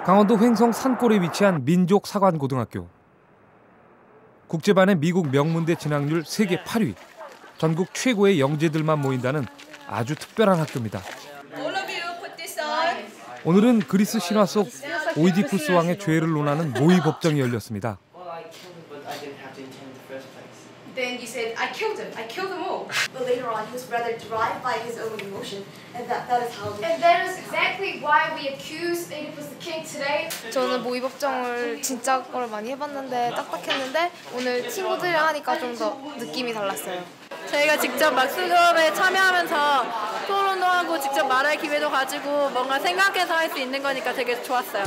강원도 횡성 산골에 위치한 민족사관고등학교. 국제반의 미국 명문대 진학률 세계 8위, 전국 최고의 영재들만 모인다는 아주 특별한 학교입니다. 오늘은 그리스 신화 속 오이디푸스 왕의 죄를 논하는 모의 법정이 열렸습니다. Then you said, I killed them all. But later on, he was rather driven by his own emotion, and that is how. And that is exactly why we accuse Oedipus the king today. 저는 모의 법정을 진짜 걸 많이 해봤는데 딱딱했는데 오늘 친구들이랑 하니까 좀 더 느낌이 달랐어요. 저희가 직접 막 수업에 참여하면서 토론도 하고 직접 말할 기회도 가지고 뭔가 생각해서 할 수 있는 거니까 되게 좋았어요.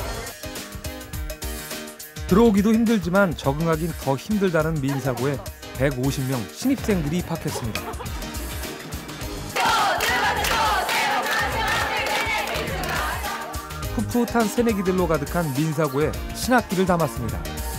들어오기도 힘들지만 적응하긴 더 힘들다는 민사고에 150명 신입생들이 입학했습니다. 풋풋한 새내기들로 가득한 민사고에 신학기를 담았습니다.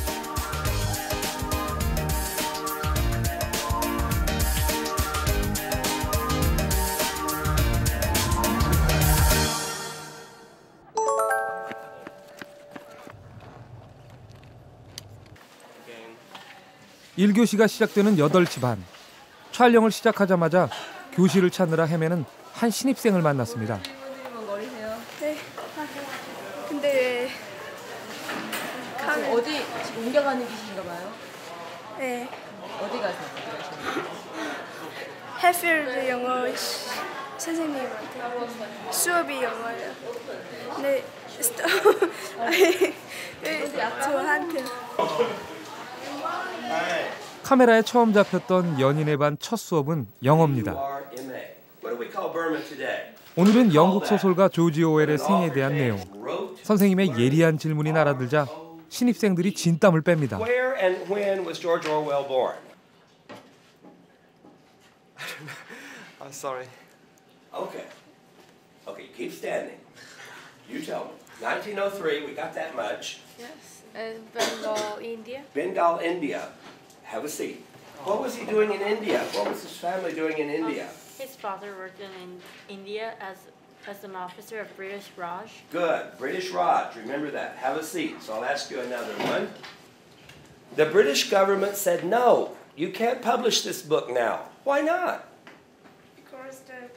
일교시가 시작되는 8시 반. 촬영을 시작하자마자 교실을 찾느라 헤매는 한 신입생을 만났습니다. 네. 근데 어디 옮겨가는 길인가 봐요? 네. 어디 가세요? 해필드 영어 선생님한테 수업이 영어예요. 네. 저한테. 카메라에 처음 잡혔던 연인의 반 첫 수업은 영어입니다. 오늘은 영국 소설가 조지 오웰의 생에 대한 내용. 선생님의 예리한 질문이 날아들자 신입생들이 진땀을 뺍니다. Where and when was George Orwell born? I'm sorry. Okay, keep standing. You tell me. 1903, we got that much. Yes. Bengal, India. Bengal, India. Have a seat. What was he doing in India? What was his family doing in India? His father worked in India as an officer of British Raj. Good. British Raj. Remember that. Have a seat. So I'll ask you another one. The British government said, no, you can't publish this book now. Why not? Because the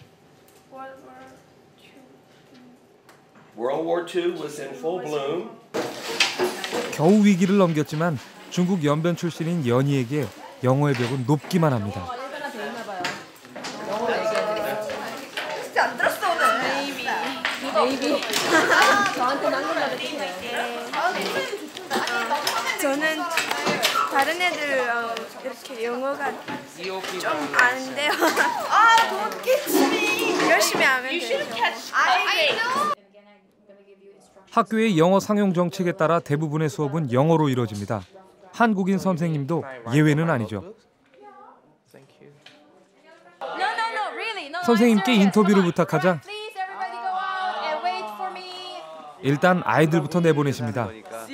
World War II was in full bloom. 겨우 위기를 넘겼지만 중국 연변 출신인 연희에게 영어의 벽은 높기만 합니다. 일본어 돼 있나 봐요. 영어로 얘기하는 진짜 안 들었어 오늘. Maybe. 저한테 남긴다고 해주세요. 저는 다른 애들 이렇게 영어가 좀 안 돼요. Don't catch me. 열심히 하면 You should 돼요. catch. I know. 학교의 영어 상용 정책에 따라 대부분의 수업은 영어로 이루어집니다. 한국인 선생님도 예외는 아니죠. 선생님께 인터뷰를 부탁하자 일단 아이들부터 내보내십니다.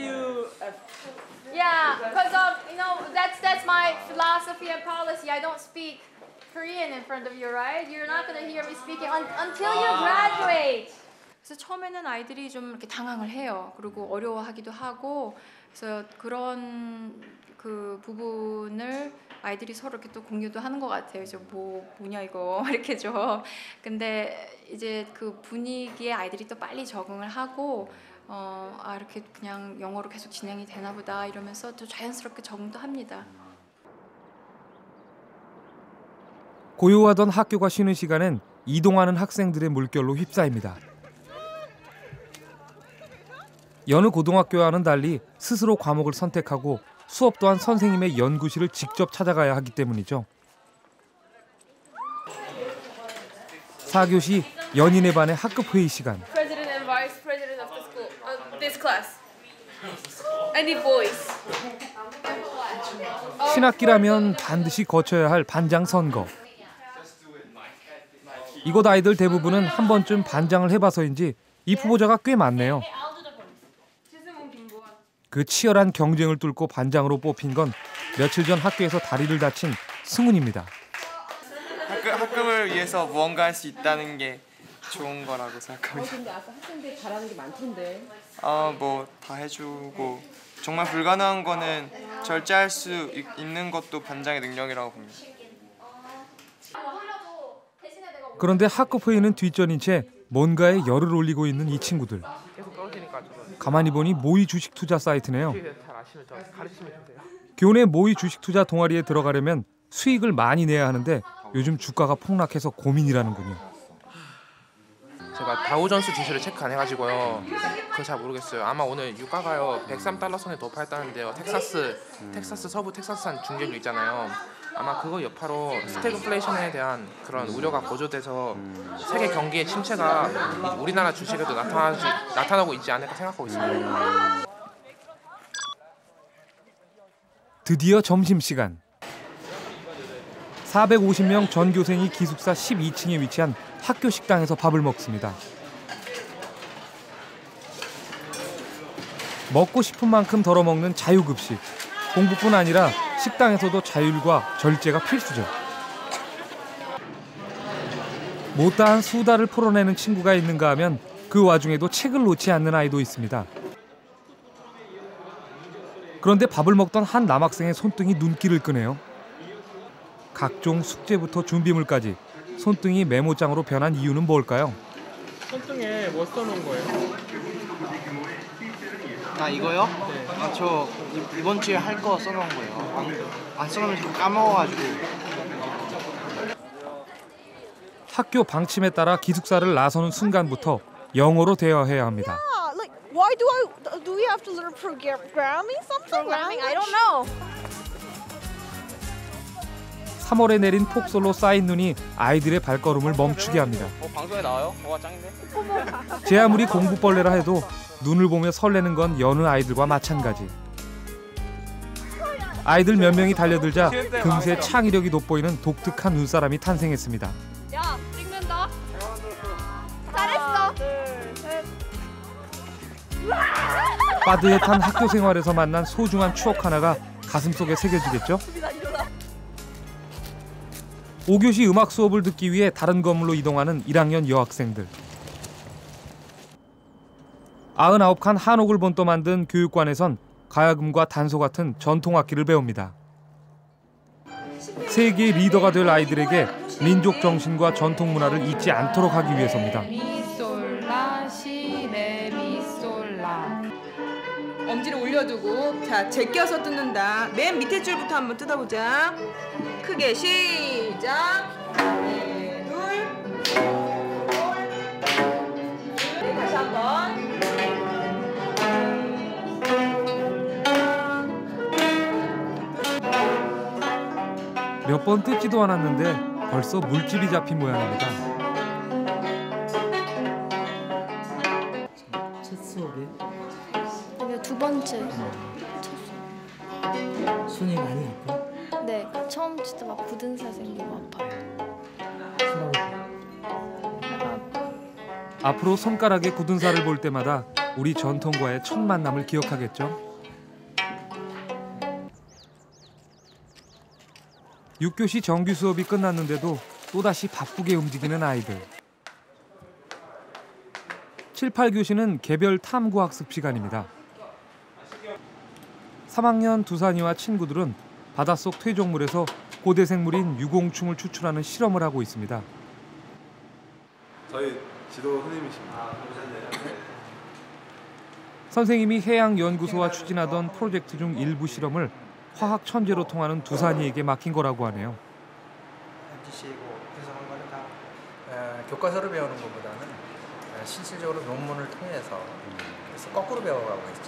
Yeah, because that's my philosophy and policy. I don't speak Korean in front of you, right? You're not going to hear me speaking until you graduate. 그래서 처음에는 아이들이 좀 이렇게 당황을 해요. 그리고 어려워하기도 하고, 그래서 그런 그 부분을 아이들이 서로 이렇게 또 공유도 하는 것 같아요. 이제 뭐냐 이거 이렇게 좀. 근데 이제 그 분위기에 아이들이 또 빨리 적응을 하고, 이렇게 그냥 영어로 계속 진행이 되나 보다 이러면서 또 자연스럽게 적응도 합니다. 고요하던 학교가 쉬는 시간엔 이동하는 학생들의 물결로 휩싸입니다. 여느 고등학교와는 달리 스스로 과목을 선택하고 수업 또한 선생님의 연구실을 직접 찾아가야 하기 때문이죠. 4교시 연인의 반의 학급 회의 시간. President and Vice President of the school, this class. I need boys. 신학기라면 반드시 거쳐야 할 반장 선거. 이곳 아이들 대부분은 한 번쯤 반장을 해봐서인지 이 후보자가 꽤 많네요. 그 치열한 경쟁을 뚫고 반장으로 뽑힌 건 며칠 전 학교에서 다리를 다친 승훈입니다. 학급을 위해서 무언가 할 수 있다는 게 좋은 거라고 생각합니다. 근데 아까 학생들 잘하는 게 많던데. 뭐 다 해주고 정말 불가능한 거는 절제할 수 있는 것도 반장의 능력이라고 봅니다. 그런데 학급 회의는 뒷전인 채 뭔가에 열을 올리고 있는 이 친구들. 가만히 보니 모의 주식 투자 사이트네요. 교내 모의 주식 투자 동아리에 들어가려면 수익을 많이 내야 하는데 요즘 주가가 폭락해서 고민이라는군요. 제가 다우존스 지수를 체크 안 해가지고요. 그거 잘 모르겠어요. 아마 오늘 유가가요 103달러 선에 도파했다는데요. 텍사스 서부 텍사스산 중진주 있잖아요. 아마 그거 여파로 스태그플레이션에 대한 그런 우려가 고조돼서 세계 경기의 침체가 우리나라 주식에도 나타나고 있지 않을까 생각하고 있습니다. 드디어 점심시간. 450명 전교생이 기숙사 12층에 위치한 학교 식당에서 밥을 먹습니다. 먹고 싶은 만큼 덜어먹는 자유급식. 공부뿐 아니라 식당에서도 자율과 절제가 필수죠. 못다한 수다를 풀어내는 친구가 있는가 하면 그 와중에도 책을 놓지 않는 아이도 있습니다. 그런데 밥을 먹던 한 남학생의 손등이 눈길을 끄네요. 각종 숙제부터 준비물까지 손등이 메모장으로 변한 이유는 뭘까요? 손등에 뭐 써놓은 거예요? 이거요? 네. 저 이번 주에 할 거 써놓은 거예요. 안 써놓으면 자꾸 까먹어가지고. 학교 방침에 따라 기숙사를 나서는 순간부터 영어로 대화해야 합니다. Why do we have to learn programming? Programming? I don't know. 3월에 내린 폭설로 쌓인 눈이 아이들의 발걸음을 멈추게 합니다. 방송에 나와요? 와 짱인데? 제 아무리 공부벌레라 해도 눈을 보며 설레는 건 여느 아이들과 마찬가지. 아이들 몇 명이 달려들자 금세 창의력이 돋보이는 독특한 눈사람이 탄생했습니다. 야, 찍는다. 잘했어. 빠듯한 학교 생활에서 만난 소중한 추억 하나가 가슴속에 새겨지겠죠? 5교시 음악 수업을 듣기 위해 다른 건물로 이동하는 1학년 여학생들. 99칸 한옥을 본떠 만든 교육관에선 가야금과 단소 같은 전통악기를 배웁니다. 세계의 리더가 될 아이들에게 민족 정신과 전통 문화를 잊지 않도록 하기 위해서입니다. 미솔라 시레미솔라. 엄지를 올려두고 자 제껴서 뜯는다. 맨 밑에 줄부터 한번 뜯어보자. 크게 시작. 네, 둘. 네, 다시 한번. 몇 번 뜯지도 않았는데 벌써 물집이 잡힌 모양입니다. 첫 수업이? 아니요, 두 번째. 손이 많이 아파? 네, 처음 진짜 막 굳은 살 생기고 아파요. 앞으로 손가락에 굳은 살을 볼 때마다 우리 전통과의 첫 만남을 기억하겠죠. 6교시 정규 수업이 끝났는데도 또다시 바쁘게 움직이는 아이들. 7, 8교시는 개별 탐구학습 시간입니다. 3학년 두산이와 친구들은 바닷속 퇴적물에서 고대 생물인 유공충을 추출하는 실험을 하고 있습니다. 저희 지도 선생님이십니다. 선생님이 해양연구소와 추진하던 프로젝트 중 일부 실험을 화학 천재로 통하는 두산이에게 맡긴 거라고 하네요. MGC고 해석한 거는 다 교과서로 배우는 것보다는 실질적으로 논문을 통해서 그래서 거꾸로 배워가고 있죠.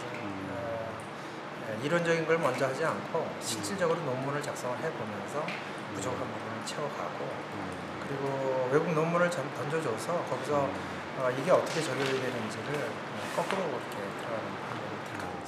그래서 이론적인 걸 먼저 하지 않고 실질적으로 논문을 작성을 해보면서 부족한 부분을 채워가고 그리고 외국 논문을 던져줘서 거기서 이게 어떻게 적용이 되는지를 거꾸로 이렇게 들어가는 방법을 택하고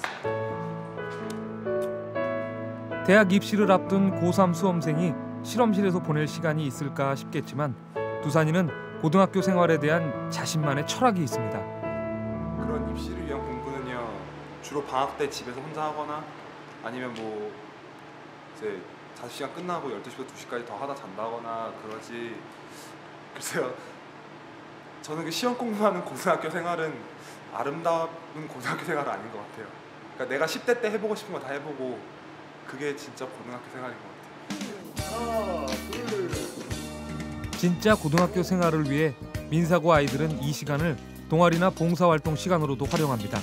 있습니다. 대학 입시를 앞둔 고3 수험생이 실험실에서 보낼 시간이 있을까 싶겠지만 두산이는 고등학교 생활에 대한 자신만의 철학이 있습니다. 그런 입시를 위한 공부는요, 주로 방학 때 집에서 혼자 하거나 아니면 뭐 이제 자습시간 끝나고 12시부터 2시까지 더 하다 잔다거나 그러지. 글쎄요, 저는 그 시험 공부하는 고등학교 생활은 아름다운 고등학교 생활은 아닌 것 같아요. 그러니까 내가 10대 때 해보고 싶은 거 다 해보고 그게 진짜 고등학교 생활인 것 같아요. 진짜 고등학교 생활을 위해 민사고 아이들은 이 시간을 동아리나 봉사활동 시간으로도 활용합니다.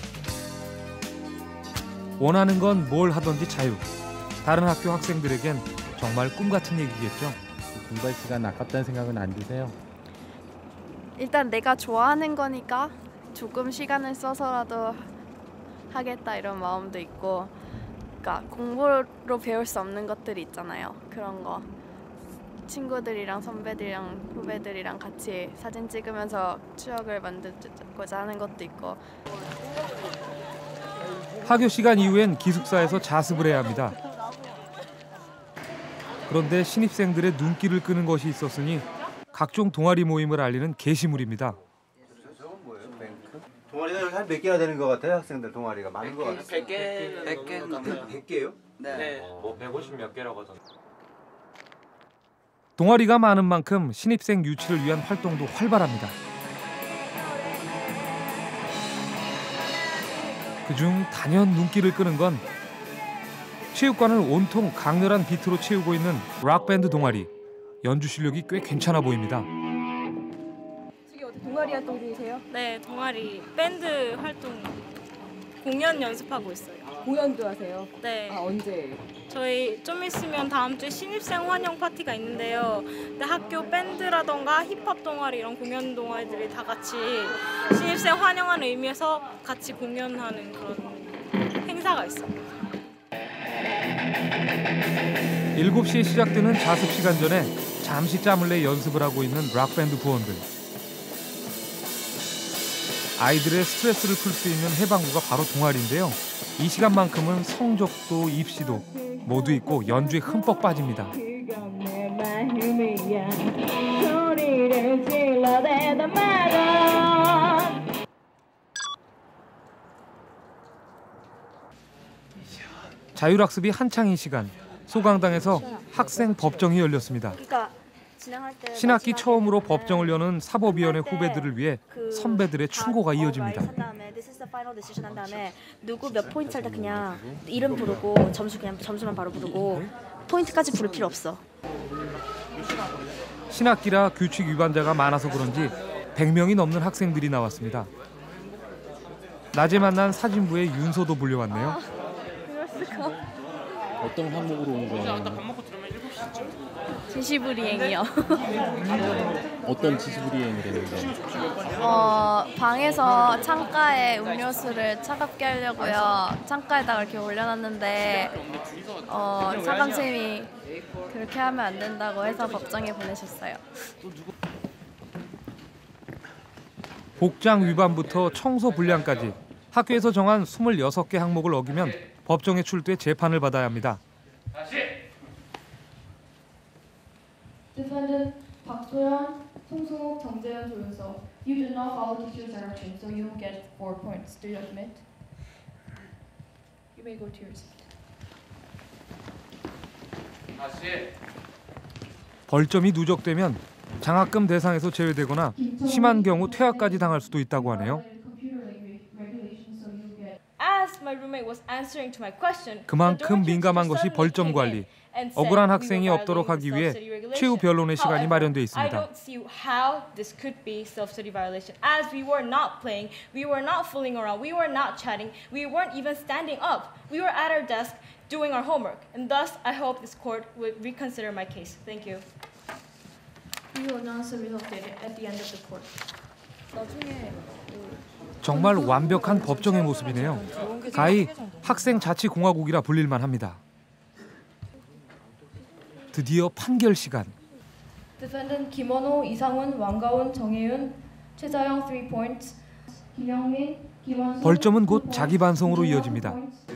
원하는 건 뭘 하든지 자유. 다른 학교 학생들에겐 정말 꿈 같은 얘기겠죠. 공부할 시간 아깝다는 생각은 안 드세요? 일단 내가 좋아하는 거니까 조금 시간을 써서라도 하겠다 이런 마음도 있고, 그러니까 공부로 배울 수 없는 것들이 있잖아요. 그런 거 친구들이랑 선배들이랑 후배들이랑 같이 사진 찍으면서 추억을 만들고자 하는 것도 있고. 학교 시간 이후엔 기숙사에서 자습을 해야 합니다. 그런데 신입생들의 눈길을 끄는 것이 있었으니 각종 동아리 모임을 알리는 게시물입니다. 동아리가 한 몇 개나 되는 것 같아요? 학생들 동아리가 많은 것 같아요. 100개요? 네. 뭐 150 몇 개라고 하던데. 동아리가 많은 만큼 신입생 유치를 위한 활동도 활발합니다. 그중 단연 눈길을 끄는 건 체육관을 온통 강렬한 비트로 채우고 있는 락밴드 동아리. 연주 실력이 꽤 괜찮아 보입니다. 지금 어디 동아리 활동 중이세요? 네, 동아리 밴드 활동 공연 연습하고 있어요. 공연도 하세요? 네. 아, 언제? 저희 좀 있으면 다음 주에 신입생 환영 파티가 있는데요. 근데 학교 밴드라던가 힙합 동아리 이런 공연 동아리들이 다 같이 신입생 환영하는 의미에서 같이 공연하는 그런 행사가 있어요. 7시에 시작되는 자습 시간 전에 잠시 짬을 내 연습을 하고 있는 락밴드 부원들. 아이들의 스트레스를 풀 수 있는 해방구가 바로 동아리인데요. 이 시간만큼은 성적도 입시도 모두 있고 연주에 흠뻑 빠집니다. 자율학습이 한창인 시간, 소강당에서 학생 법정이 열렸습니다. 신학기 처음으로 법정을 여는 사법위원회 후배들을 위해 선배들의 충고가 이어집니다. 한 다음에 누구 몇 포인트 할 때 그냥 이름 부르고 점수만 바로 부르고 포인트까지 부를 필요 없어. 신학기라 규칙 위반자가 많아서 그런지 100명이 넘는 학생들이 나왔습니다. 낮에 만난 사진부에 윤서도 불려왔네요. 어떤 항목으로 온 거예요? 지시불이행이요. 어떤 지시불이행이 되는데? 방에서 창가에 음료수를 차갑게 하려고요. 창가에다가 이렇게 올려놨는데 사감 쌤이 그렇게 하면 안 된다고 해서 법정에 보내셨어요. 복장 위반부터 청소 불량까지 학교에서 정한 26개 항목을 어기면 법정에 출두해 재판을 받아야 합니다. Defendant 박소연, 송승욱, 정재현, 조윤서. You did not follow teacher's direction, so you will get 4 points. Do you admit? You may go to your seat. 벌점이 누적되면 장학금 대상에서 제외되거나 심한 경우 퇴학까지 당할 수도 있다고 하네요. 그만큼 민감한 것이 벌점 관리. 억울한 학생이 없도록 하기 위해 최후 변론의 시간이 마련돼 있습니다. I don't see how this could be self-study violation. As we were not playing, we were not fooling around, we were not chatting, we weren't even standing up. We were at our desk doing our homework, and thus I hope this court would reconsider my case. Thank you. We will announce the result at the end of the court. 정말 완벽한 법정의 모습이네요. 가히 학생 자치공화국이라 불릴만 합니다. 드디어 판결 시간. Defendant 김원호, 이상훈, 왕가훈, 정혜윤, 최자영 3 points. 김영민, 김원수. 벌점은 곧 자기 반성으로 이어집니다.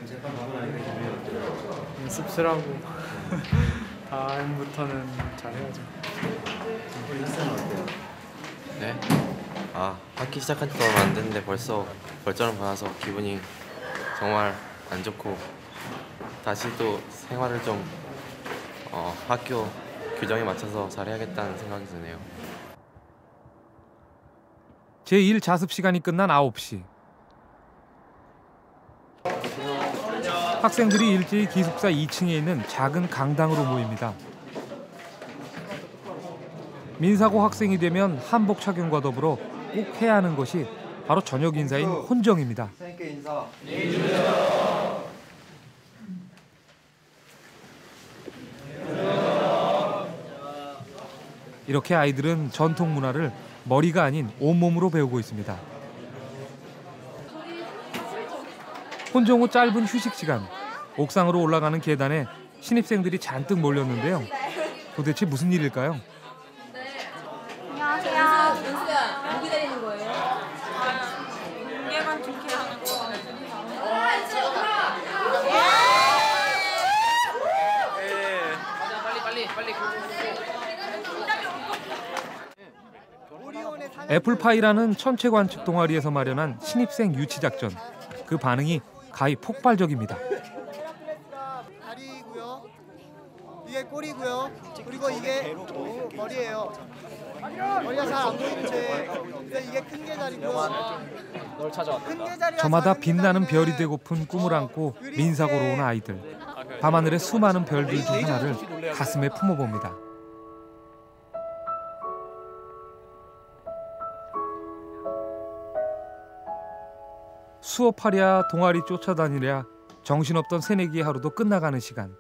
씁쓸하고 다음부터는 잘해야죠. 네? 학기 시작한 지 얼마 안 됐는데 벌써 벌점을 받아서 기분이 정말 안 좋고 다시 또 생활을 좀 학교 규정에 맞춰서 잘해야겠다는 생각이 드네요. 제1 자습 시간이 끝난 9시. 학생들이 일제히 기숙사 2층에 있는 작은 강당으로 모입니다. 민사고 학생이 되면 한복 착용과 더불어 꼭 해야 하는 것이 바로 저녁 인사인 혼정입니다. 이렇게 아이들은 전통 문화를 머리가 아닌 온몸으로 배우고 있습니다. 혼정 후 짧은 휴식 시간, 옥상으로 올라가는 계단에 신입생들이 잔뜩 몰렸는데요. 도대체 무슨 일일까요? 안녕하세요. 은수야, 뭐 기다리는 거예요? 공개관 좋게 하는 거. 빨리. 애플파이라는 천체 관측 동아리에서 마련한 신입생 유치 작전. 그 반응이 가히 폭발적입니다. 다리고요. 이게 꼬리고요. 그리고 이게 머리예요. 머리가 잘 안 보이는데 근데 이게 큰 게자리고요. 널 찾아왔다. 저마다 빛나는 별이 되고픈 꿈을 안고 민사고로 온 아이들. 밤하늘의 수많은 별들 중 하나를 가슴에 품어봅니다. 수업하랴 동아리 쫓아다니랴 정신없던 새내기의 하루도 끝나가는 시간.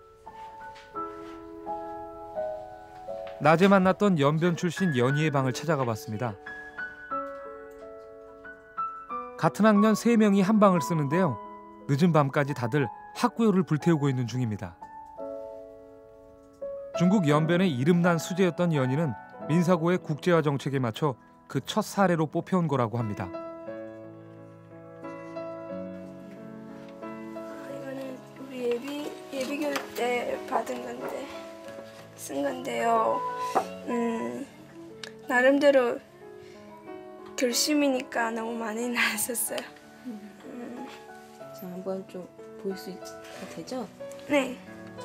낮에 만났던 연변 출신 연희의 방을 찾아가 봤습니다. 같은 학년 3명이 한 방을 쓰는데요. 늦은 밤까지 다들 학구열을 불태우고 있는 중입니다. 중국 연변의 이름난 수재였던 연희는 민사고의 국제화 정책에 맞춰 그 첫 사례로 뽑혀온 거라고 합니다. 이거는 우리 예비 교육 때 받은 건데 쓴 건데요. 나름대로 결심이니까 너무 많이 나왔었어요. 자, 한번 좀 볼 수 되죠? 네.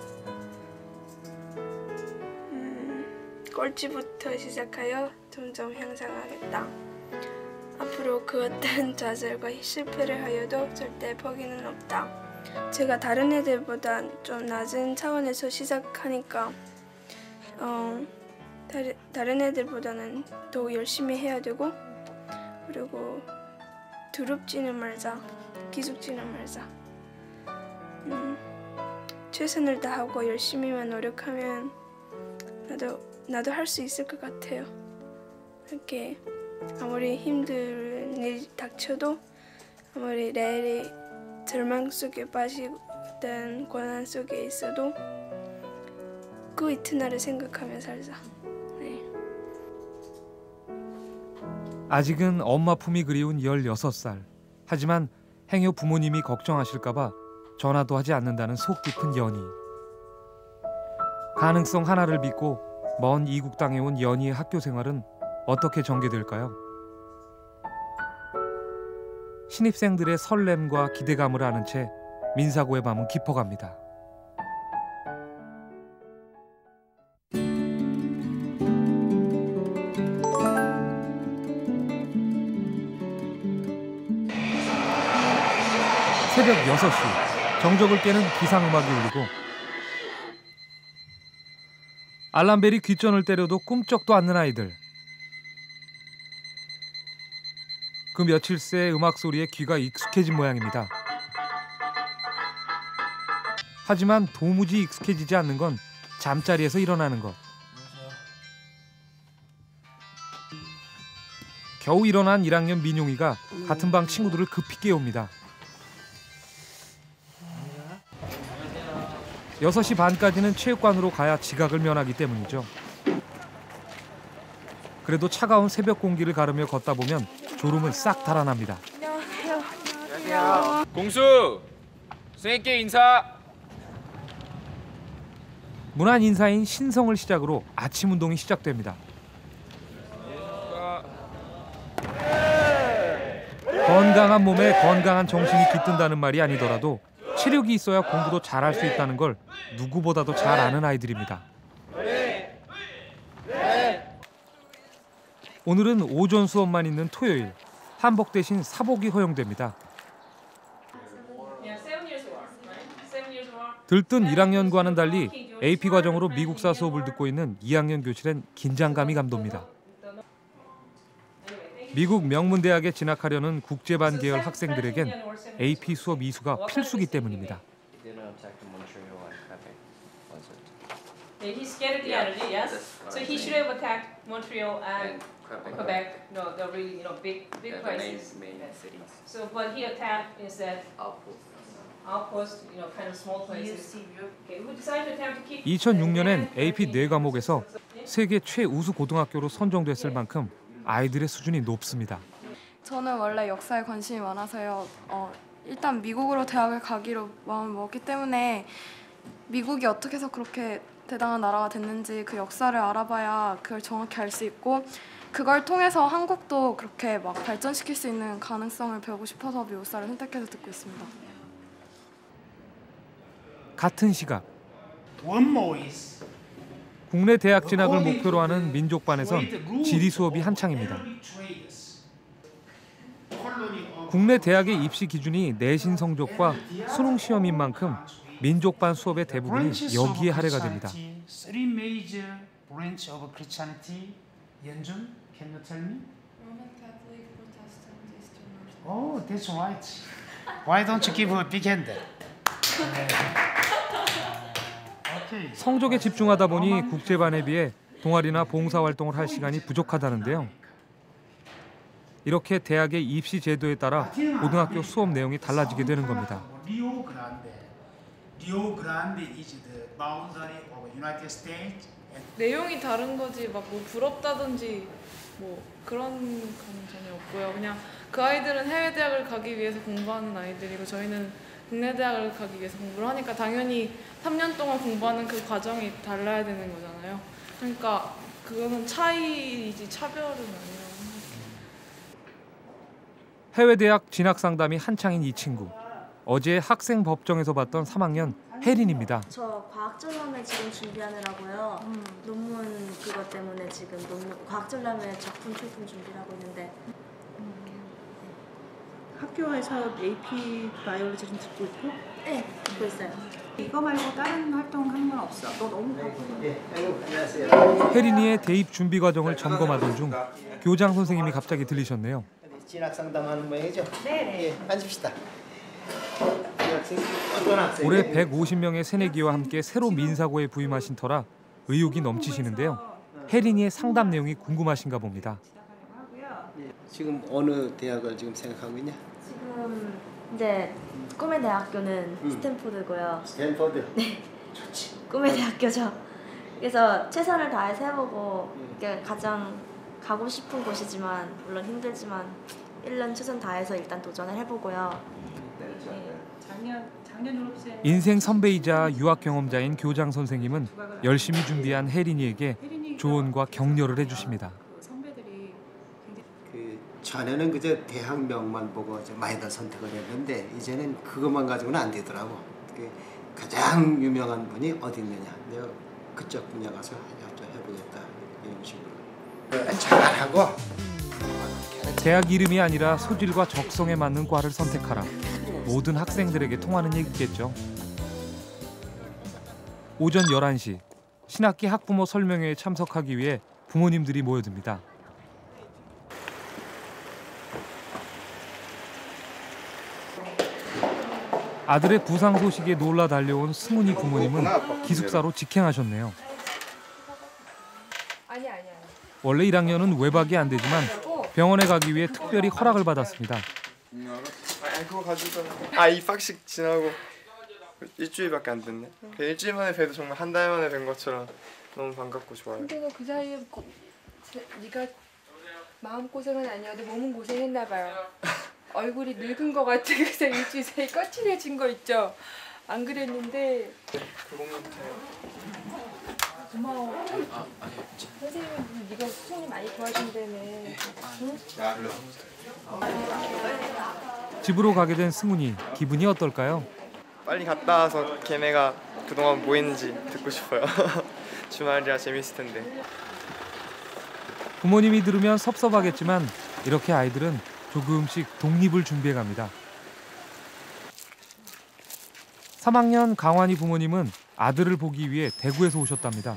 꼴찌부터 시작하여 점점 향상하겠다. 앞으로 그 어떤 좌절과 실패를 하여도 절대 포기는 없다. 제가 다른 애들보다 좀 낮은 차원에서 시작하니까 다른 애들보다는 더 열심히 해야 되고, 그리고 두렵지는 말자, 기죽지는 말자. 최선을 다하고 열심히만 노력하면 나도 할 수 있을 것 같아요. 이렇게 아무리 힘든 일이 닥쳐도, 아무리 내일이 절망 속에 빠지던 고난 속에 있어도 그 이튿날을 생각하며 살자. 네. 아직은 엄마 품이 그리운 16살. 하지만 행여 부모님이 걱정하실까 봐 전화도 하지 않는다는 속 깊은 연희. 가능성 하나를 믿고 먼 이국 땅에 온 연희의 학교 생활은 어떻게 전개될까요? 신입생들의 설렘과 기대감을 아는 채 민사고의 밤은 깊어갑니다. 새벽 6시, 정적을 깨는 기상음악이 울리고 알람벨이 귓전을 때려도 꿈쩍도 않는 아이들. 그 며칠 새 음악 소리에 귀가 익숙해진 모양입니다. 하지만 도무지 익숙해지지 않는 건 잠자리에서 일어나는 것. 겨우 일어난 1학년 민용이가 같은 방 친구들을 급히 깨웁니다. 6시 반까지는 체육관으로 가야 지각을 면하기 때문이죠. 그래도 차가운 새벽 공기를 가르며 걷다 보면 졸음은 싹 달아납니다. 안녕하세요. 공수! 선생님께 인사! 문안 인사인 신성을 시작으로 아침 운동이 시작됩니다. 건강한 몸에 건강한 정신이 깃든다는 말이 아니더라도 체력이 있어야 공부도 잘할 수 있다는 걸 누구보다도 잘 아는 아이들입니다. 오늘은 오전 수업만 있는 토요일. 한복 대신 사복이 허용됩니다. 들뜬 1학년과는 달리 AP 과정으로 미국사 수업을 듣고 있는 2학년 교실엔 긴장감이 감돕니다. 미국 명문대학에 진학하려는 국제반 계열 학생들에겐 AP 수업 이수가 필수기 때문입니다. He scattered the energy, yes. So he should have attacked Montreal and Quebec, no, the really, big places. So, but he attacked instead outpost, kind of small places. Okay, we decided to attempt to keep. 2006년엔 AP 4과목에서 세계 최우수 고등학교로 선정됐을 만큼 아이들의 수준이 높습니다. 저는 원래 역사에 관심이 많아서요. 일단 미국으로 대학을 가기로 마음을 먹었기 때문에 미국이 어떻게 해서 그렇게 대단한 나라가 됐는지 그 역사를 알아봐야 그걸 정확히 알 수 있고 그걸 통해서 한국도 그렇게 막 발전시킬 수 있는 가능성을 배우고 싶어서 미국사를 선택해서 듣고 있습니다. 같은 시각 국내 대학 진학을 목표로 하는 민족반에선 지리 수업이 한창입니다. 국내 대학의 입시 기준이 내신 성적과 수능 시험인 만큼 민족반 수업의 대부분이 여기에 할애가 됩니다. Oh, that's right. Why don't you give a big hand? 성적에 집중하다 보니 국제반에 비해 동아리나 봉사활동을 할 시간이 부족하다는데요. 이렇게 대학의 입시 제도에 따라 고등학교 수업 내용이 달라지게 되는 겁니다. 내용이 다른 거지 막 뭐 부럽다든지 뭐 그런 건 전혀 없고요. 그냥 그 아이들은 해외 대학을 가기 위해서 공부하는 아이들이고 저희는 국내 대학을 가기 위해서 공부를 하니까 당연히 3년 동안 공부하는 그 과정이 달라야 되는 거잖아요. 그러니까 그거는 차이이지 차별은 아니라고 생각해요. 해외 대학 진학 상담이 한창인 이 친구. 어제 학생 법정에서 봤던 3학년 혜린입니다. 저 과학전람회 지금 준비하느라고요. 논문 그것 때문에 지금 과학전람회 작품 출품 준비를 하고 있는데. 학교에서 AP 바이올로지를 듣고 있고? 네, 듣고 있어요. 이거 말고 다른 활동하는 건 없어? 너 너무 바쁘네. 혜린이의 대입 준비 과정을 점검하던 중 교장 선생님이 갑자기 들리셨네요. 진학 상담하는 모양이죠? 네. 앉읍시다. 올해 150명의 새내기와 함께 새로 민사고에 부임하신 터라 의욕이 넘치시는데요. 혜린이의 상담 내용이 궁금하신가 봅니다. 지금 어느 대학을 지금 생각하고 있냐? 지금 이제 꿈의 대학교는 스탠포드고요. 스탠포드? 네. 좋지. 꿈의 대학교죠. 그래서 최선을 다해서 해보고 이게 가장 가고 싶은 곳이지만 물론 힘들지만 1년 최선 다해서 일단 도전을 해보고요. 작년 졸업생 인생 선배이자 유학 경험자인 교장 선생님은 열심히 준비한 혜린이에게 조언과 격려를 해주십니다. 전에는 그저 대학명만 보고 많이들 선택을 했는데 이제는 그것만 가지고는 안 되더라고. 가장 유명한 분이 어디 있느냐. 내가 그쪽 분야 가서 해보겠다 이런 식으로. 잘하고. 대학 이름이 아니라 소질과 적성에 맞는 과를 선택하라. 모든 학생들에게 통하는 얘기겠죠. 오전 11시 신학기 학부모 설명회에 참석하기 위해 부모님들이 모여듭니다. 아들의 부상 소식에 놀라 달려온 승훈이 부모님은 기숙사로 직행하셨네요. 원래 1학년은 외박이 안 되지만 병원에 가기 위해 특별히 허락을 받았습니다. 그거 가지고 이 박식 지나고 일주일밖에 안 됐네. 일주일 만에 뵈도 정말 한 달 만에 뵌 것처럼 너무 반갑고 좋아요. 근데 너 그 사이에 네가 마음 고생은 아니어도 몸은 고생했나 봐요. 얼굴이 늙은 거 같아. 그래서 일주일 사이 거칠해진 거 있죠. 안 그랬는데. 그거부터요. 고마워. 선생님은 네가 수준이 많이 도와준다며. 응? 집으로 가게 된 승훈이 기분이 어떨까요? 빨리 갔다 와서 걔네가 그동안 뭐 했는지 듣고 싶어요. 주말이라 재밌을 텐데. 부모님이 들으면 섭섭하겠지만 이렇게 아이들은 조금씩 독립을 준비해갑니다. 3학년 강환이 부모님은 아들을 보기 위해 대구에서 오셨답니다.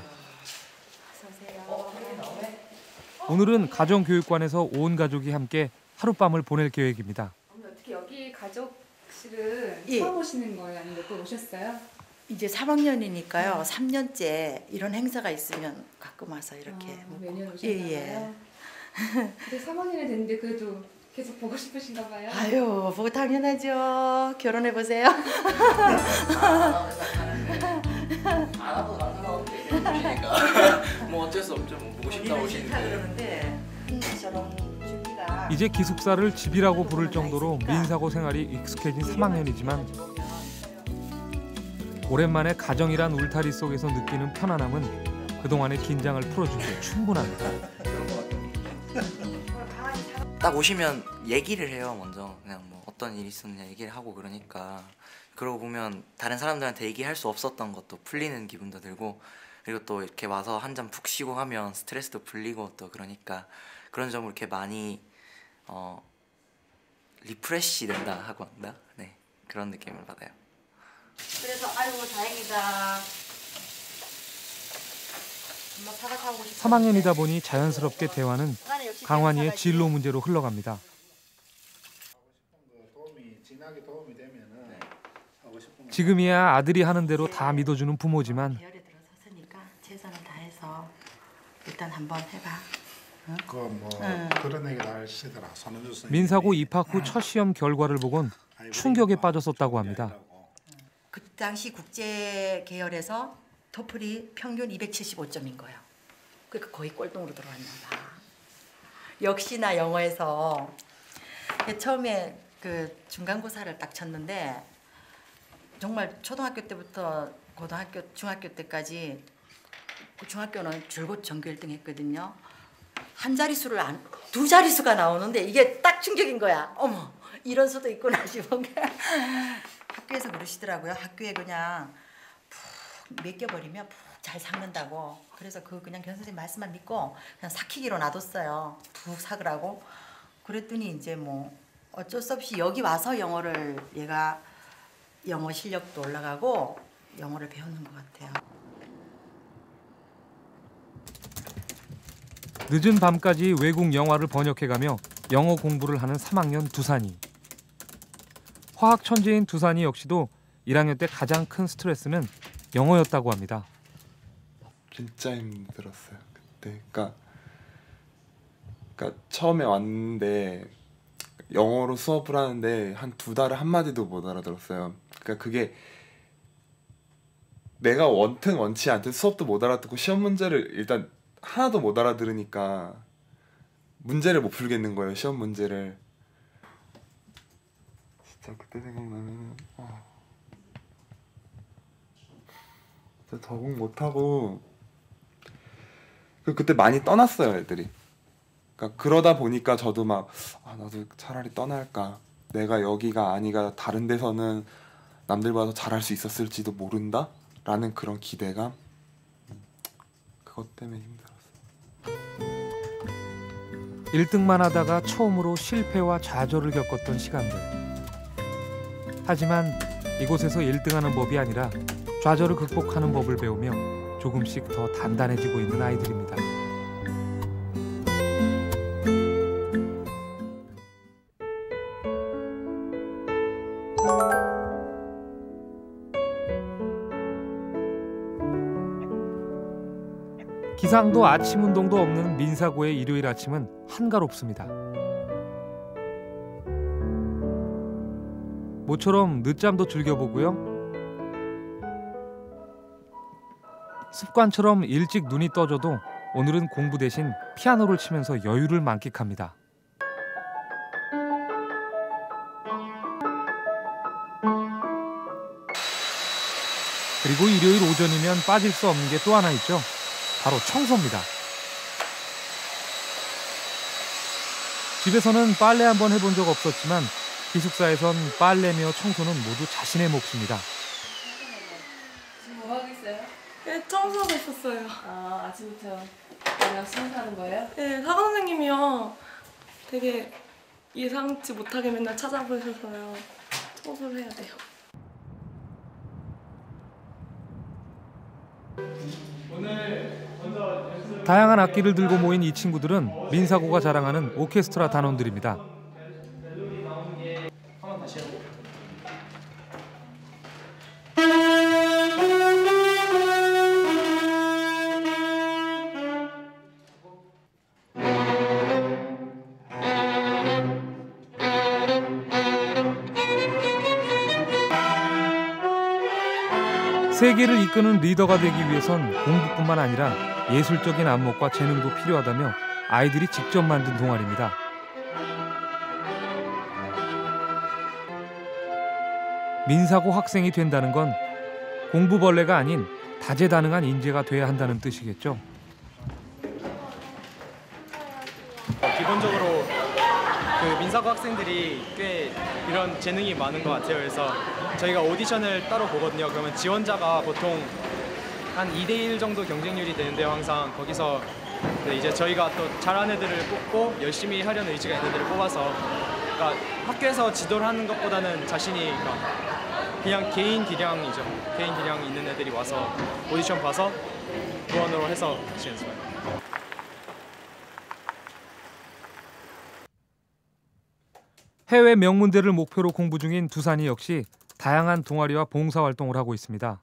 오늘은 가정교육관에서 온 가족이 함께 하룻밤을 보낼 계획입니다. 어떻게 여기 가족실을 예. 처음 오시는 거예요? 아니면 또 오셨어요? 이제 3학년이니까요. 3년째 이런 행사가 있으면 가끔 와서 이렇게 매년 오셨나 예. 봐요. 근데 3학년이 됐는데 그래도 계속 보고 싶으신가 봐요. 아유, 뭐 당연하죠. 결혼해 보세요. 뭐 어쩔 수 없죠. 뭐 보고 싶다 오시는데. 이제 기숙사를 집이라고 부를 정도로 민사고 생활이 익숙해진 3학년이지만 오랜만에 가정이란 울타리 속에서 느끼는 편안함은 그동안의 긴장을 풀어주기에 충분합니다. 딱 오시면 얘기를 해요. 먼저 그냥 뭐 어떤 일이 있었냐 얘기를 하고 그러니까 그러고 보면 다른 사람들한테 얘기할 수 없었던 것도 풀리는 기분도 들고 그리고 또 이렇게 와서 한 잔 푹 쉬고 하면 스트레스도 풀리고 또 그러니까 그런 점으로 이렇게 많이 리프레시 된다 하고 한다. 네, 그런 느낌을 받아요. 그래서 아이고 다행이다. 엄마 사과 사오고 싶어. 3학년이다 보니 자연스럽게 대화는 강환이의 진로 문제로 흘러갑니다. 지금이야 아들이 하는 대로 다 믿어주는 부모지만 계열에 들어섰으니까 최선을 다해서 일단 한번 해봐. 응? 그뭐 그런 얘기도 하시더라. 손흥민 선생님. 민사고 입학 후 첫 시험 결과를 보곤 충격에 빠졌었다고 합니다. 그 당시 국제 계열에서 토플이 평균 275점인 거예요. 그러니까 거의 꼴등으로 들어왔나 봐. 역시나 영어에서 처음에 그 중간고사를 딱 쳤는데 정말 초등학교 때부터 고등학교, 중학교 때까지 중학교는 줄곧 전교 1등 했거든요. 한 자릿수를 두 자릿수가 나오는데 이게 딱 충격인 거야. 어머, 이런 수도 있구나 싶은 게. 학교에서 그러시더라고요. 학교에 그냥 푹 맡겨버리면 푹 잘 삭는다고. 그래서 그 그냥 교장 선생님 말씀만 믿고 그냥 삭히기로 놔뒀어요. 푹 삭으라고. 그랬더니 이제 뭐 어쩔 수 없이 여기 와서 영어를 얘가 영어 실력도 올라가고 영어를 배우는 것 같아요. 늦은 밤까지 외국 영화를 번역해가며 영어 공부를 하는 3학년 두산이. 화학 천재인 두산이 역시도 1학년 때 가장 큰 스트레스는 영어였다고 합니다. 진짜 힘들었어요 그때. 그러니까 처음에 왔는데 영어로 수업을 하는데 한 2달을 한마디도 못 알아들었어요. 그러니까 그게 내가 원튼 원치 않든 수업도 못 알아듣고 시험 문제를 일단 하나도 못 알아들으니까 문제를 못 풀겠는 거예요. 시험 문제를. 진짜 그때 생각나면 진짜 적응 못하고 그때 많이 떠났어요 애들이. 그러니까 그러다 보니까 저도 막 나도 차라리 떠날까. 내가 여기가 아니가 다른 데서는 남들보다 더 잘할 수 있었을지도 모른다 라는 그런 기대감. 그것 때문에 힘들었어요. 1등만 하다가 처음으로 실패와 좌절을 겪었던 시간들. 하지만 이곳에서 1등하는 법이 아니라 좌절을 극복하는 법을 배우며 조금씩 더 단단해지고 있는 아이들입니다. 기상도 아침 운동도 없는 민사고의 일요일 아침은 한가롭습니다. 모처럼 늦잠도 즐겨보고요. 습관처럼 일찍 눈이 떠져도 오늘은 공부 대신 피아노를 치면서 여유를 만끽합니다. 그리고 일요일 오전이면 빠질 수 없는 게 또 하나 있죠. 바로 청소입니다. 집에서는 빨래 한번 해본 적 없었지만 기숙사에선 빨래며 청소는 모두 자신의 몫입니다. 지금 뭐 하고 있어요? 네, 청소하고 있었어요. 아침부터 그냥 청소하는 거예요? 네, 사과 선생님이요. 되게 예상치 못하게 맨날 찾아보셔서요. 수업을 해야 돼요. 다양한 악기를 들고 모인 이 친구들은 민사고가 자랑하는 오케스트라 단원들입니다. 세계를 이끄는 리더가 되기 위해선 공부뿐만 아니라 예술적인 안목과 재능도 필요하다며 아이들이 직접 만든 동아리입니다. 민사고 학생이 된다는 건 공부벌레가 아닌 다재다능한 인재가 돼야 한다는 뜻이겠죠. 기본적으로 그 민사고 학생들이 꽤 이런 재능이 많은 것 같아요. 그래서 저희가 오디션을 따로 보거든요. 그러면 지원자가 보통 한 2대1 정도 경쟁률이 되는데요. 항상 거기서 이제 저희가 또 잘하는 애들을 뽑고 열심히 하려는 의지가 있는 애들을 뽑아서, 그러니까 학교에서 지도를 하는 것보다는 자신이 그냥 개인 기량이죠. 개인 기량 있는 애들이 와서 오디션 봐서 구원으로 해서 같이 연습해요. 해외 명문대를 목표로 공부 중인 두산이 역시 다양한 동아리와 봉사활동을 하고 있습니다.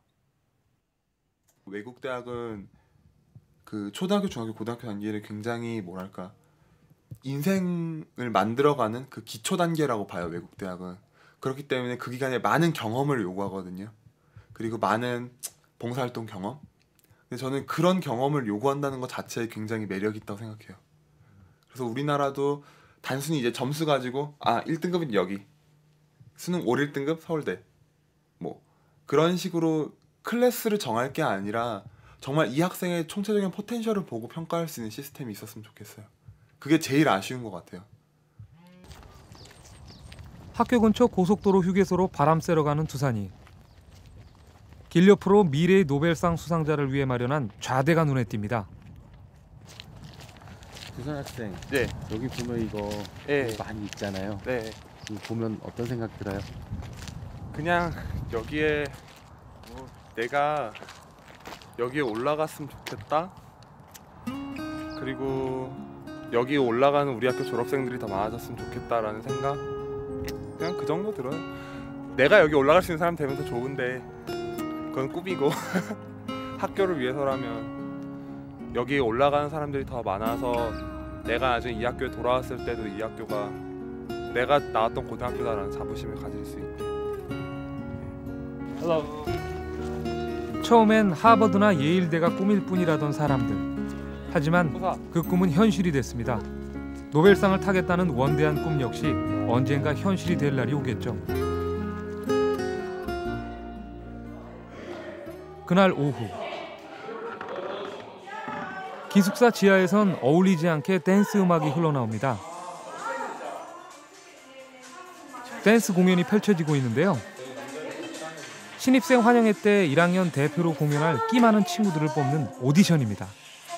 외국 대학은 그 초등학교, 중학교, 고등학교 단계를 굉장히 뭐랄까 인생을 만들어가는 그 기초 단계라고 봐요. 외국 대학은. 그렇기 때문에 그 기간에 많은 경험을 요구하거든요. 그리고 많은 봉사활동 경험. 근데 저는 그런 경험을 요구한다는 것 자체에 굉장히 매력이 있다고 생각해요. 그래서 우리나라도 단순히 이제 점수 가지고 1등급은 여기, 수능 올 1등급 서울대, 뭐 그런 식으로 클래스를 정할 게 아니라 정말 이 학생의 총체적인 포텐셜을 보고 평가할 수 있는 시스템이 있었으면 좋겠어요. 그게 제일 아쉬운 것 같아요. 학교 근처 고속도로 휴게소로 바람 쐬러 가는 두산이. 길 옆으로 미래의 노벨상 수상자를 위해 마련한 좌대가 눈에 띕니다. 두산 학생, 네. 여기 보면 이거 네. 많이 있잖아요. 네. 이거 보면 어떤 생각 들어요? 그냥 여기에 내가 여기에 올라갔으면 좋겠다. 그리고 여기 올라가는 우리 학교 졸업생들이 더 많아졌으면 좋겠다라는 생각. 그냥 그 정도 들어요. 내가 여기 올라갈 수 있는 사람 되면 더 좋은데 그건 꿈이고 학교를 위해서라면 여기에 올라가는 사람들이 더 많아서 내가 나중에 이 학교에 돌아왔을 때도 이 학교가 내가 나왔던 고등학교다라는 자부심을 가질 수 있게. 처음엔 하버드나 예일대가 꿈일 뿐이라던 사람들. 하지만 그 꿈은 현실이 됐습니다. 노벨상을 타겠다는 원대한 꿈 역시 언젠가 현실이 될 날이 오겠죠. 그날 오후 기숙사 지하에선 어울리지 않게 댄스 음악이 흘러나옵니다. 댄스 공연이 펼쳐지고 있는데요. 신입생 환영회 때 1학년 대표로 공연할 끼 많은 친구들을 뽑는 오디션입니다.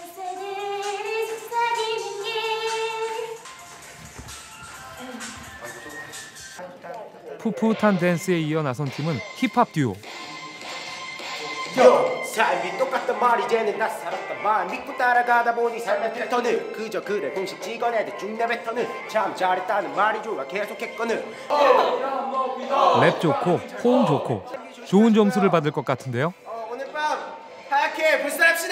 풋풋한 댄스에 이어 나선 팀은 힙합 듀오. 삶이 똑같단 말이 이제는 나 살았단 말 믿고 따라가다 보니 삶의 패턴을 그저 그래 공식 찍어내듯 중내 패턴을 참 잘했다는 말이 좋아 계속했거늘. 랩 좋고 호응 좋고 좋은 점수를 받을 것 같은데요. 오늘 밤 하얗게 불살합시다.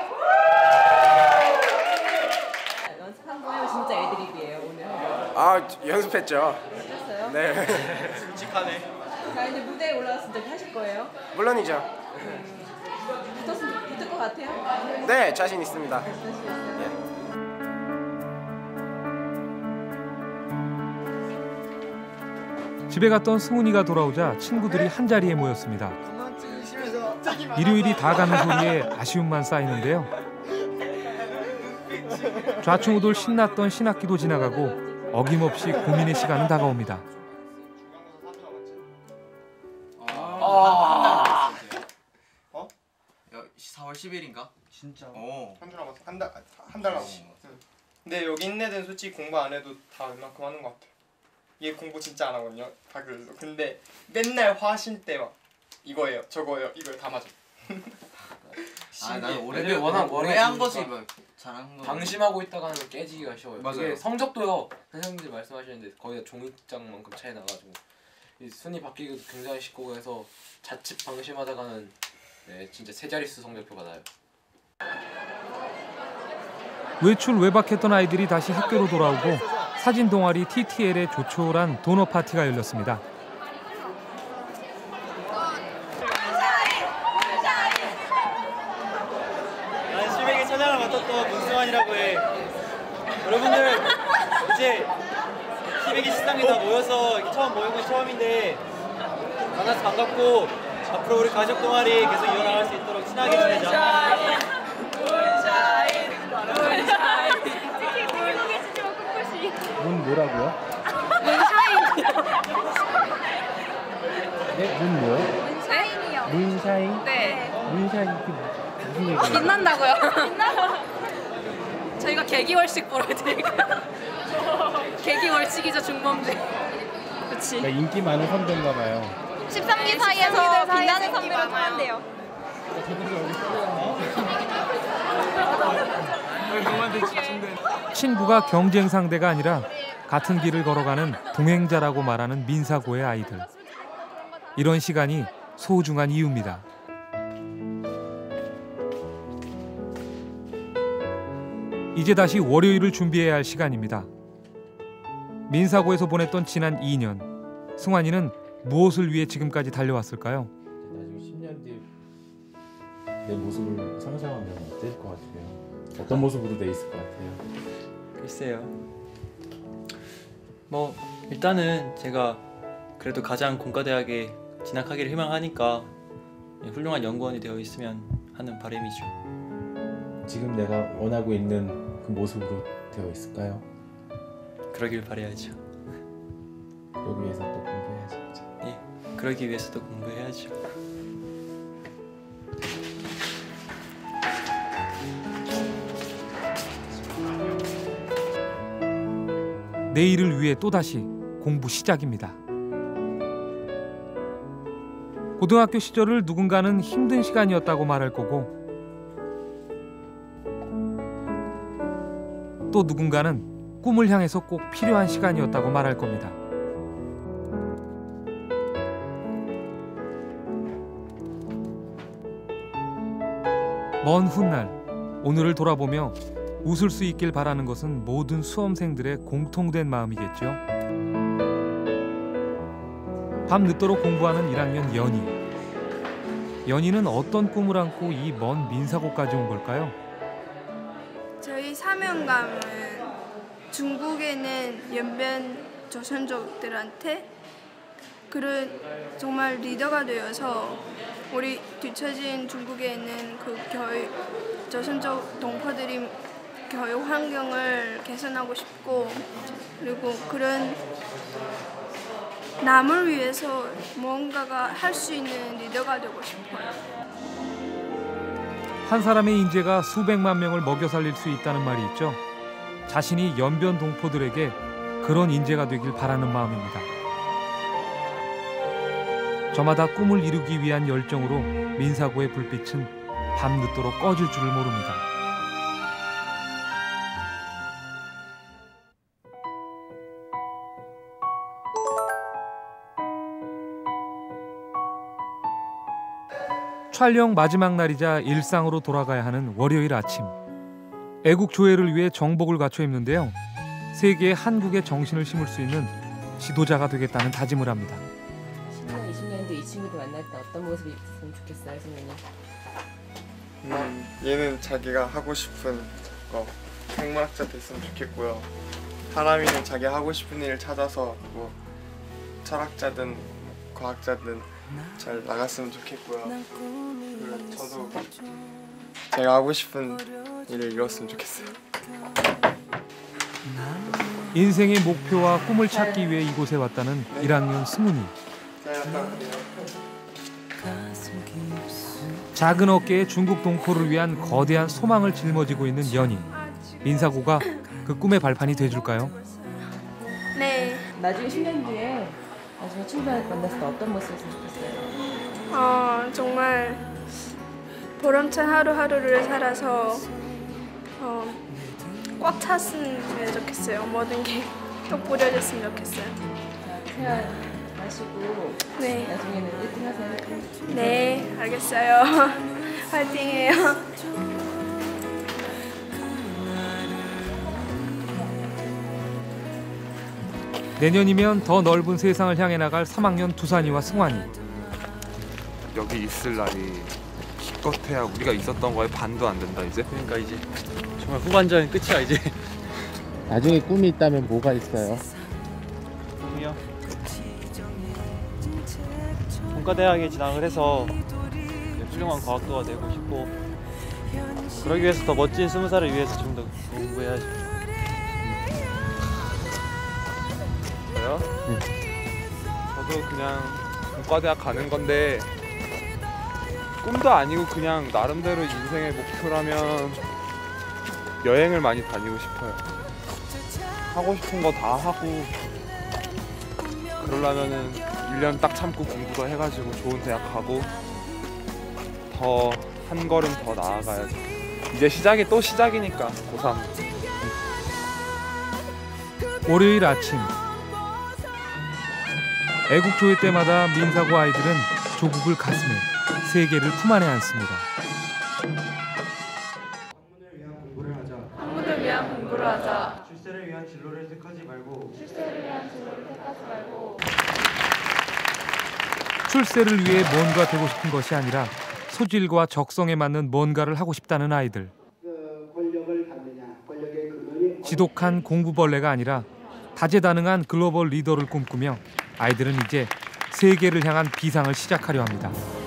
연습한 거예요? 진짜 애드립이에요 오늘? 연습했죠. 하셨어요? 네. 솔직하네. 자 이제 무대에 올라갔을 때 하실 거예요? 물론이죠. 붙을 것 같아요? 네, 자신 있습니다. 집에 갔던 승훈이가 돌아오자 친구들이 한자리에 모였습니다. 일요일이 다 가는 소리에 아쉬움만 쌓이는데요. 좌충우돌 신났던 신학기도 지나가고 어김없이 고민의 시간은 다가옵니다. 4월 10일인가? 진짜. 오. 한 달 남았어. 근데 여기 있는 애들은 솔직히 공부 안 해도 다 웬만큼 하는 것 같아. 얘 공부 진짜 안 하거든요. 박을도. 근데 맨날 화실 때 막 이거예요, 저거예요, 이걸 다 맞아. 나는 오래 한 거지 뭐 잘한 거. 방심하고 있다가는 깨지기가 쉬워요. 맞아요. 이게 성적도요. 선생님들 말씀하시는데 거의 다 종이장만큼 차이 나가지고 이 순위 바뀌기도 굉장히 쉽고 해서 자칫 방심하다가는 진짜 세 자릿수 성적표 받아요. 외출 외박했던 아이들이 다시 학교로 돌아오고 사진 동아리 TTL의 조촐한 도넛 파티가 열렸습니다. 난 실백의 차장을 맡았던 문승환이라고 해. 여러분들 이제 실백의 시상에 다 모여서 이렇게 처음 모이고 처음인데 만나서 반갑고 앞으로 우리 가족 동아리 계속 이어나갈 수 있도록 친하게 지내자. 문 뭐라고요? 문샤인이요. 네? 문 뭐요? 문샤인이요. 문샤인? 네. 문샤인 이게 무슨 얘기예요? 빛난다고요? 저희가 개기월식 보여드릴까요? 개기월식이죠, 중범죄. 그치. 그러니까 인기 많은 선배인가 봐요. 13기 사이에서 빛나는 선배로 통한대요. 친구가 경쟁 상대가 아니라 같은 길을 걸어가는 동행자라고 말하는 민사고의 아이들. 이런 시간이 소중한 이유입니다. 이제 다시 월요일을 준비해야 할 시간입니다. 민사고에서 보냈던 지난 2년, 승환이는 무엇을 위해 지금까지 달려왔을까요? 나중에 10년 뒤에 내 모습을 상상하면 어떨 것 같아요? 어떤 모습으로 돼 있을 것 같아요? 글쎄요. 뭐 일단은 제가 그래도 가장 공과대학에 진학하기를 희망하니까 훌륭한 연구원이 되어 있으면 하는 바람이죠. 지금 내가 원하고 있는 그 모습으로 되어 있을까요? 그러길 바라야죠. 그러기 위해서 또 공부해야죠. 예, 그러기 위해서도 공부해야죠. 내일을 위해 또다시 공부 시작입니다. 고등학교 시절을 누군가는 힘든 시간이었다고 말할 거고 또 누군가는 꿈을 향해서 꼭 필요한 시간이었다고 말할 겁니다. 먼 훗날 오늘을 돌아보며 웃을 수 있길 바라는 것은 모든 수험생들의 공통된 마음이겠죠. 밤 늦도록 공부하는 1학년 연희. 연희는 어떤 꿈을 안고 이 먼 민사고까지 온 걸까요? 저희 사명감은 중국에는 연변 조선족들한테 그런 정말 리더가 되어서 우리 뒤처진 중국에 있는 그 조선족 동포들이 교육 환경을 개선하고 싶고 그리고 그런 남을 위해서 무언가가 할 수 있는 리더가 되고 싶어요. 한 사람의 인재가 수백만 명을 먹여 살릴 수 있다는 말이 있죠. 자신이 연변 동포들에게 그런 인재가 되길 바라는 마음입니다. 저마다 꿈을 이루기 위한 열정으로 민사고의 불빛은 밤늦도록 꺼질 줄을 모릅니다. 촬영 마지막 날이자 일상으로 돌아가야 하는 월요일 아침. 애국 조회를 위해 정복을 갖춰 입는데요. 세계의 한국의 정신을 심을 수 있는 지도자가 되겠다는 다짐을 합니다. 10년, 20년 뒤 이 친구들 만날 때 어떤 모습이 있었으면 좋겠어요, 선생님? 얘는 자기가 하고 싶은 거 생물학자 됐으면 좋겠고요. 하람이는 자기 하고 싶은 일을 찾아서 뭐 철학자든 과학자든 잘 나갔으면 좋겠고요. 그리고 저도 제가 하고 싶은 일을 이뤘으면 좋겠어요. 인생의 목표와 꿈을 찾기 위해 이곳에 왔다는 1학년 승훈이. 작은 어깨에 중국 동포를 위한 거대한 소망을 짊어지고 있는 연희. 민사고가 그 꿈의 발판이 돼줄까요? 네. 나중에 10년 뒤에 나중에 친구 만났을 때 어떤 모습이었으면 좋겠어요? 정말 보람찬 하루하루를 살아서 꽉 찼으면 좋겠어요. 모든 게 또 뿌려졌으면 좋겠어요. 태연 마시고 네. 나중에는 1등 하세요. 네, 알겠어요. 화이팅해요. 내년이면 더 넓은 세상을 향해 나갈 3학년 두산이와 승환이. 여기 있을 날이 기껏해야 우리가 있었던 거에 반도 안 된다 이제. 그러니까 이제 정말 후반전 끝이야 이제. 나중에 꿈이 있다면 뭐가 있어요? 꿈이요? 본과대학에 진학을 해서 훌륭한 과학도가 되고 싶고, 그러기 위해서 더 멋진 20살을 위해서 좀 더 공부해야죠. 저요? 저도 그냥 본과대학 가는 건데 꿈도 아니고 그냥 나름대로 인생의 목표라면 여행을 많이 다니고 싶어요. 하고 싶은 거 다 하고 그러려면은 1년 딱 참고 공부도 해가지고 좋은 대학 가고 더 한 걸음 더 나아가야죠. 이제 시작이 또 시작이니까 고3. 월요일 아침 애국조회 때마다 민사고 아이들은 조국을 가슴에, 세계를 품 안에 안습니다. 학문을 위한 공부를 하자. 출세를 위한 진로를 택하지 말고. 출세를 위해 뭔가 되고 싶은 것이 아니라 소질과 적성에 맞는 뭔가를 하고 싶다는 아이들. 지독한 공부벌레가 아니라 다재다능한 글로벌 리더를 꿈꾸며 아이들은 이제 세계를 향한 비상을 시작하려 합니다.